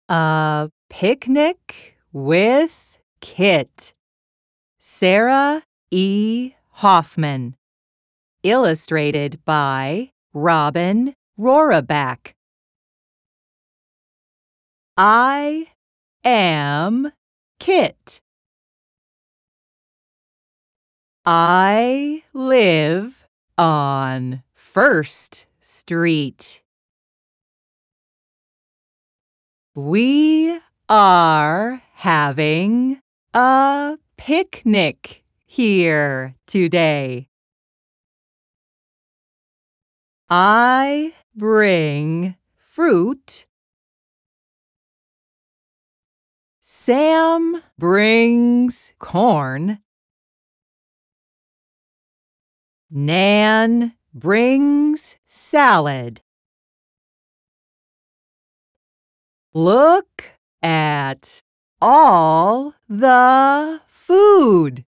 A Picnic with Kit. Sarah E. Hoffman. Illustrated by Robin Roraback. I am Kit. I live on First Street. We are having a picnic here today. I bring fruit. Sam brings corn. Nan brings salad. Look at all the food.